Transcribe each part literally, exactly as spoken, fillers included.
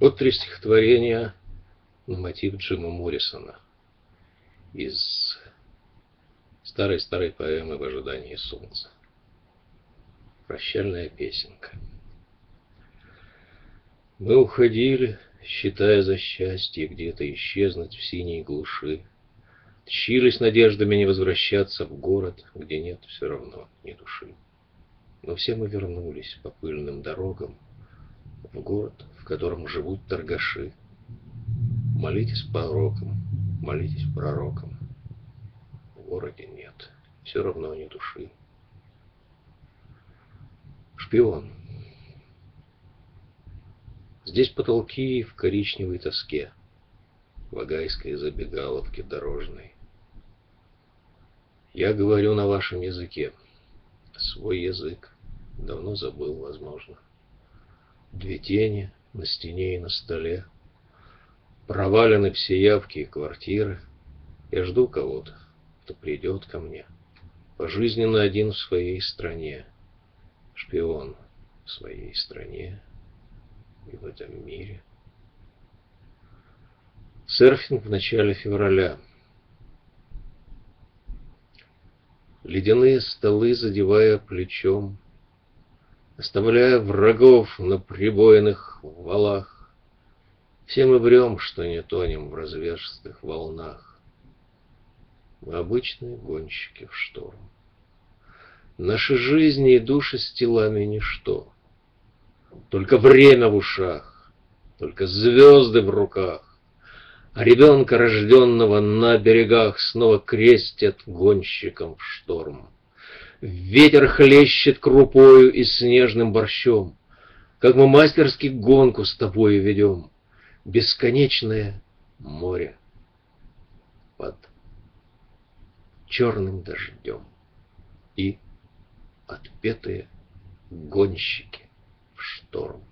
Вот три стихотворения на мотив Джима Моррисона из старой-старой поэмы «В ожидании солнца». Прощальная песенка. Мы уходили, считая за счастье где-то исчезнуть в синей глуши. Тщились надеждами не возвращаться в город, где нет все равно ни души. Но все мы вернулись по пыльным дорогам в город, в котором живут торгаши. Молитесь пророкам, молитесь пророкам. В городе нет, все равно ни души. Шпион. Здесь потолки в коричневой тоске, в агайской забегаловке дорожной. Я говорю на вашем языке. Свой язык давно забыл, возможно. Две тени на стене и на столе. Провалены все явки и квартиры. Я жду кого-то, кто придет ко мне. Пожизненно один в своей стране. Шпион в своей стране и в этом мире. Серфинг в начале февраля. Ледяные столы задевая плечом, оставляя врагов на прибойных валах. Все мы врем, что не тонем в разверстых волнах. Мы обычные гонщики в шторм. Наши жизни и души с телами ничто. Только время в ушах, только звезды в руках. А ребенка, рожденного на берегах, снова крестят гонщиком в шторм. Ветер хлещет крупою и снежным борщом, как мы мастерски гонку с тобою ведем. Бесконечное море под черным дождем. И отпетые гонщики в шторм.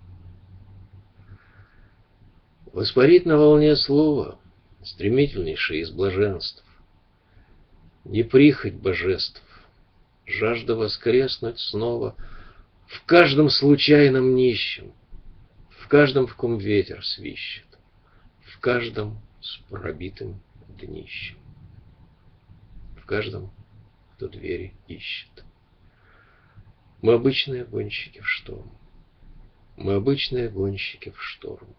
Воспарить на волне слова, стремительнейшее из блаженств. Не прихоть божеств, жажда воскреснуть снова в каждом случайном нищем, в каждом, в ком ветер свищет, в каждом с пробитым днищем, в каждом, кто двери ищет. Мы обычные гонщики в шторм. Мы обычные гонщики в шторм.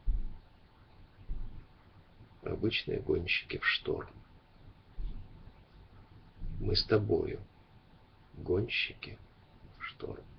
Обычные гонщики в шторм. Мы с тобою гонщики в шторм.